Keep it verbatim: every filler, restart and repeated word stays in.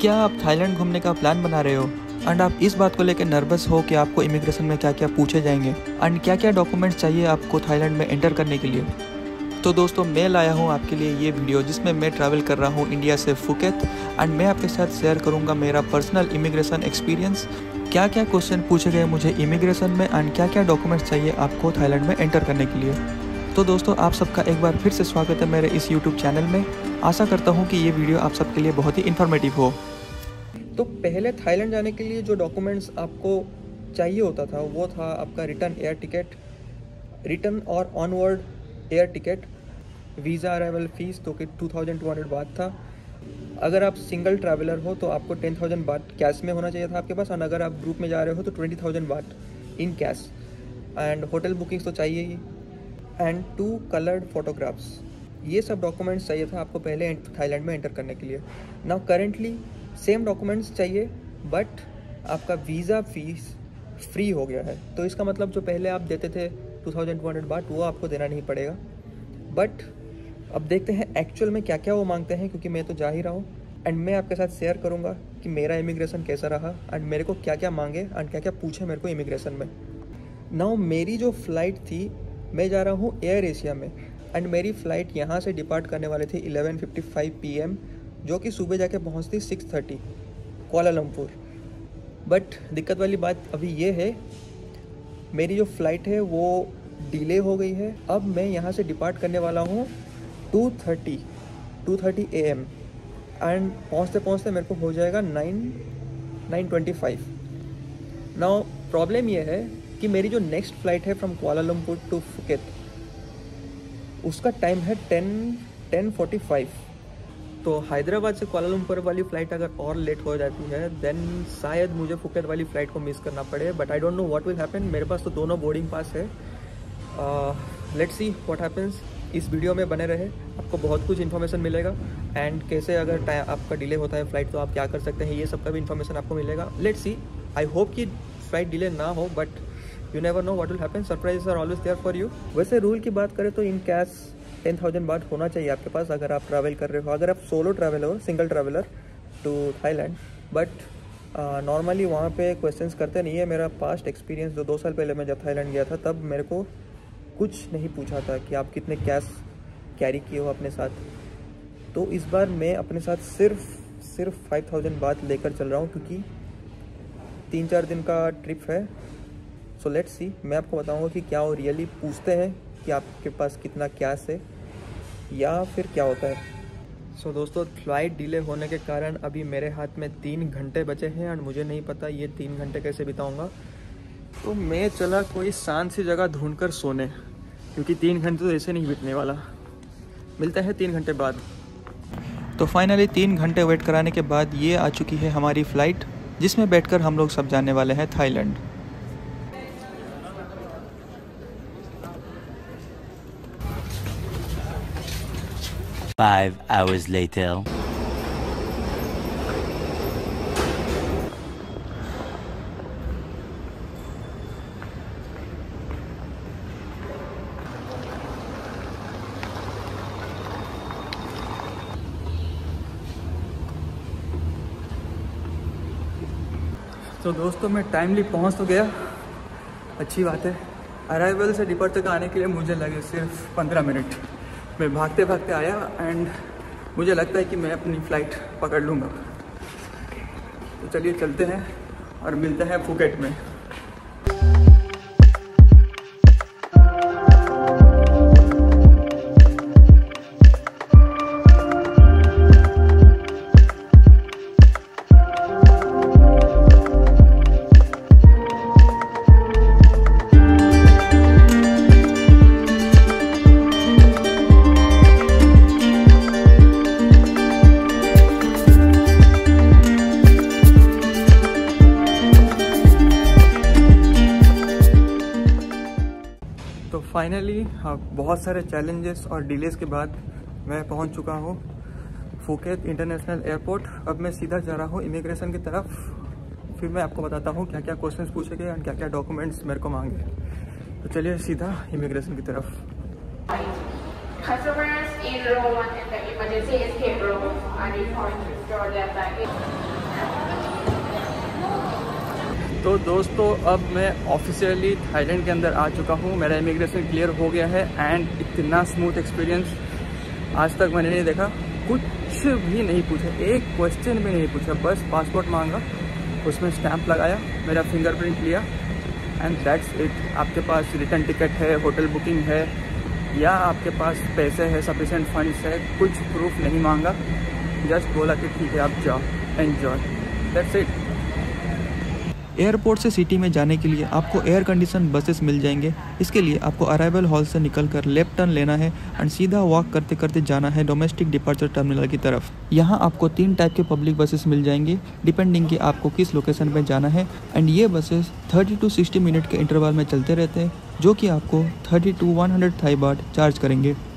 क्या आप थाईलैंड घूमने का प्लान बना रहे हो एंड आप इस बात को लेकर नर्वस हो कि आपको इमिग्रेशन में क्या क्या पूछे जाएंगे एंड क्या क्या डॉक्यूमेंट्स चाहिए आपको थाईलैंड में एंटर करने के लिए? तो दोस्तों मैं लाया हूँ आपके लिए ये वीडियो जिसमें मैं ट्रैवल कर रहा हूँ इंडिया से फुकेत एंड मैं आपके साथ शेयर करूँगा मेरा पर्सनल इमिग्रेशन एक्सपीरियंस, क्या क्या क्वेश्चन पूछे गए मुझे इमिग्रेशन में एंड क्या क्या डॉक्यूमेंट्स चाहिए आपको थाईलैंड में एंटर करने के लिए। तो दोस्तों आप सबका एक बार फिर से स्वागत है मेरे इस यूट्यूब चैनल में। आशा करता हूँ कि ये वीडियो आप सबके लिए बहुत ही इन्फॉर्मेटिव हो। तो पहले थाईलैंड जाने के लिए जो डॉक्यूमेंट्स आपको चाहिए होता था वो था आपका रिटर्न एयर टिकट, रिटर्न और onward air ticket, visa arrival fees तो कि टू थाउजेंड टू हंड्रेड बात था। अगर आप सिंगल ट्रैवलर हो तो आपको टेन थाउजेंड बात कैश में होना चाहिए था आपके पास, और अगर आप ग्रुप में जा रहे हो तो twenty thousand baht in cash. And hotel bookings तो चाहिए ही, एंड टू कलर्ड फोटोग्राफ्स। ये सब डॉक्यूमेंट्स चाहिए था आपको पहले थाईलैंड में एंटर करने के लिए। नाउ करेंटली सेम डॉक्यूमेंट्स चाहिए बट आपका वीज़ा फीस फ्री हो गया है। तो इसका मतलब जो पहले आप देते थे टू थाउजेंड टू हंड्रेड बात वो आपको देना नहीं पड़ेगा। बट अब देखते हैं एक्चुअल में क्या क्या वो मांगते हैं, क्योंकि मैं तो जा ही रहा हूँ एंड मैं आपके साथ शेयर करूँगा कि मेरा इमिग्रेशन कैसा रहा एंड मेरे को क्या क्या मांगे एंड क्या क्या पूछे मेरे को इमिग्रेशन में। नाउ मेरी जो फ़्लाइट थी, मैं जा रहा हूँ एयर एशिया में एंड मेरी फ़्लाइट यहाँ से डिपार्ट करने वाली थी eleven fifty five P M, जो कि सुबह जाके पहुँचती सिक्स थर्टी कुआलालंपुर। बट दिक्कत वाली बात अभी ये है, मेरी जो फ़्लाइट है वो डिले हो गई है। अब मैं यहाँ से डिपार्ट करने वाला हूँ two thirty two thirty A M and पहुँचते पहुँचते मेरे को हो जाएगा nine nine twenty five. Now problem ये है कि मेरी जो नेक्स्ट फ़्लाइट है फ्रॉम कुआलालंपुर टू फुकेत, उसका टाइम है टेन टेन फोर्टी फाइव। तो हैदराबाद से कुआलालंपुर वाली फ़्लाइट अगर और लेट हो जाती है देन शायद मुझे फुकेत वाली फ़्लाइट को मिस करना पड़े। But I don't know what will happen. मेरे पास तो दोनों बोर्डिंग पास है। Let's see what happens. इस वीडियो में बने रहे, आपको बहुत कुछ इन्फॉर्मेशन मिलेगा एंड कैसे अगर टाइम आपका डिले होता है फ़्लाइट तो आप क्या कर सकते हैं, ये सब का भी इन्फॉर्मेशन आपको मिलेगा। लेट्स सी, आई होप कि फ़्लाइट डिले ना हो, but you never know what will happen. Surprises are always there for you. वैसे रूल की बात करें तो इन कैश टेन थाउजेंड बात होना चाहिए आपके पास अगर आप ट्रैवल कर रहे हो, अगर आप सोलो ट्रैवलर हो, single traveller to Thailand. But normally वहाँ पे क्वेश्चंस करते नहीं है। मेरा पास्ट एक्सपीरियंस जो दो साल पहले मैं जब थाईलैंड गया था तब मेरे को कुछ नहीं पूछा था कि आप कितने कैश कैरी किए हो अपने साथ। तो इस बार मैं अपने साथ सिर्फ सिर्फ फाइव थाउजेंड बात लेकर चल रहा हूँ, क्योंकि तीन चार दिन का ट्रिप है। सो लेट्स सी, मैं आपको बताऊँगा कि क्या वो रियली पूछते हैं कि आपके पास कितना कैश है या फिर क्या होता है। सो so, दोस्तों फ्लाइट डिले होने के कारण अभी मेरे हाथ में तीन घंटे बचे हैं और मुझे नहीं पता ये तीन घंटे कैसे बिताऊंगा। तो मैं चला कोई शांत सी जगह ढूंढकर सोने, क्योंकि तीन घंटे तो ऐसे नहीं बीतने वाला। मिलता है तीन घंटे बाद। तो फाइनली तीन घंटे वेट कराने के बाद ये आ चुकी है हमारी फ़्लाइट, जिसमें बैठकर हम लोग सब जाने वाले हैं थाईलैंड। Five hours later. तो दोस्तों मैं टाइमली पहुंच तो गया, अच्छी बात है। अराइवल से डिपार्चर तक आने के लिए मुझे लगे सिर्फ पंद्रह मिनट। मैं भागते भागते आया एंड मुझे लगता है कि मैं अपनी फ़्लाइट पकड़ लूँगा। तो चलिए चलते हैं और मिलते हैं फुकेट में। फाइनली बहुत सारे चैलेंजेस और डिलेस के बाद मैं पहुंच चुका हूं फुकेत इंटरनेशनल एयरपोर्ट। अब मैं सीधा जा रहा हूं इमिग्रेशन की तरफ। फिर मैं आपको बताता हूं क्या क्या क्वेश्चंस पूछे गए और क्या क्या डॉक्यूमेंट्स मेरे को मांगे। तो चलिए सीधा इमिग्रेशन की तरफ। Customers in row one in the emergency escape room are required to store their baggage. तो दोस्तों अब मैं ऑफिशियली थाईलैंड के अंदर आ चुका हूँ। मेरा इमिग्रेशन क्लियर हो गया है एंड इतना स्मूथ एक्सपीरियंस आज तक मैंने नहीं देखा। कुछ भी नहीं पूछा, एक क्वेश्चन भी नहीं पूछा, बस पासपोर्ट मांगा, उसमें स्टैंप लगाया, मेरा फिंगरप्रिंट लिया एंड दैट्स इट। आपके पास रिटर्न टिकट है, होटल बुकिंग है या आपके पास पैसे है, सफिशेंट फंड्स है, कुछ प्रूफ नहीं मांगा, जस्ट बोला कि ठीक है आप जाओ, एन्जॉय, दैट्स इट। एयरपोर्ट से सिटी में जाने के लिए आपको एयर कंडीशन बसेस मिल जाएंगे। इसके लिए आपको अराइवल हॉल से निकलकर लेफ्ट टर्न लेना है एंड सीधा वॉक करते करते जाना है डोमेस्टिक डिपार्चर टर्मिनल की तरफ। यहाँ आपको तीन टाइप के पब्लिक बसेस मिल जाएंगे डिपेंडिंग कि आपको किस लोकेशन पे जाना है एंड ये buses thirty to sixty minute के इंटरवल में चलते रहते हैं जो कि आपको thirty to one hundred Thai baht charge करेंगे।